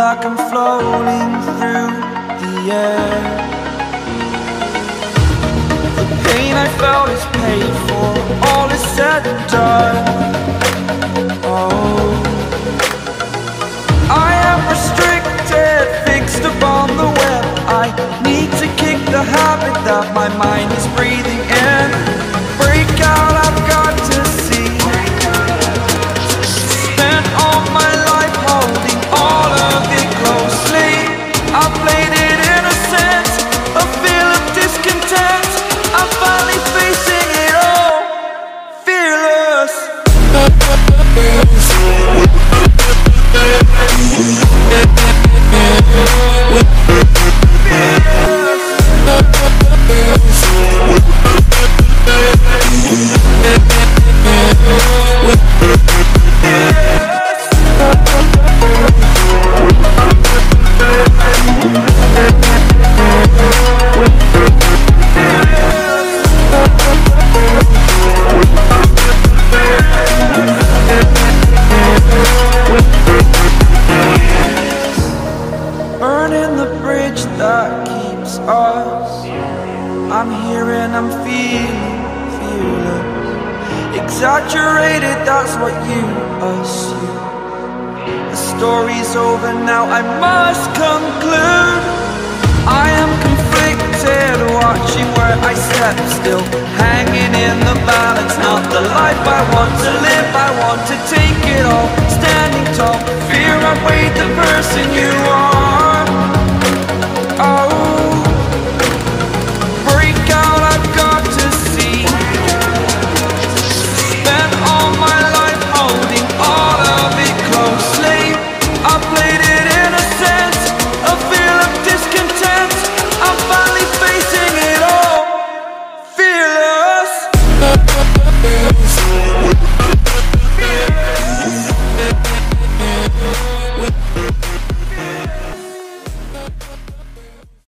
like I'm floating through the air. The pain I felt is paid for, all is said and done. Oh, I am restricted, fixed upon the web. I need to kick the habit that my mind is breathing in. Break out, I've got to see. Spent all my life holding all of it closely. I played it innocent, a feel of discontent. I'm finally facing it all, fearless. Burning the bridge that keeps us. I'm here and I'm feeling fearless. Exaggerated, that's what you assume. The story's over now, I must conclude. I am conflicted, watching where I step still.